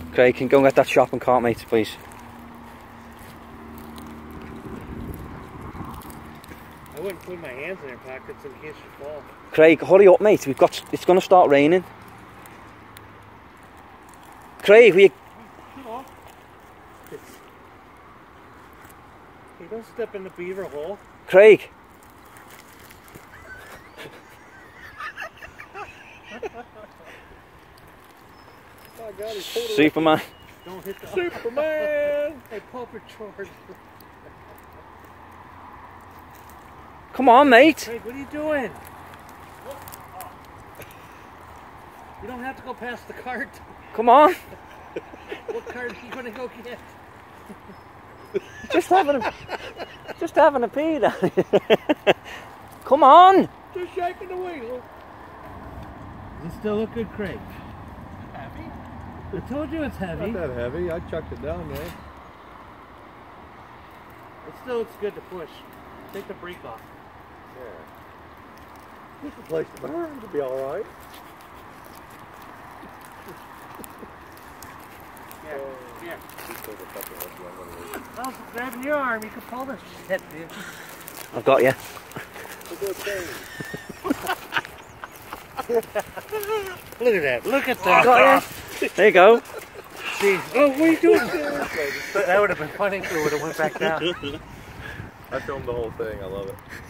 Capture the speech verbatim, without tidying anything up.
Craig, can you go and get that shopping cart, mate, please? I wouldn't put my hands in their pockets in case you fall. Craig, hurry up, mate. We've got. It's going to start raining. Craig, will you? Hey, don't step in the beaver hole. Craig. Oh God, he's totally Superman. Don't hit the Superman. Hey, Paw Patrol. Come on, mate. Craig, what are you doing? You don't have to go past the cart. Come on. What cart are you going to go get? Just having a, just having a pee, Daddy. Come on. Just shaking the wheel. Does it still look good, Craig? Heavy? I told you it's heavy. Not that heavy. I chucked it down there. It still looks good to push. Take the brake off. Yeah. This is a place to burn. It'll be all right. Yeah, yeah. I was grabbing your arm. You can pull this shit, dude. I've got you. Look at that. Look at that. Got you. There you go. Jeez. Oh, what are you doing? That would have been funny if it would have went back down. I filmed the whole thing. I love it.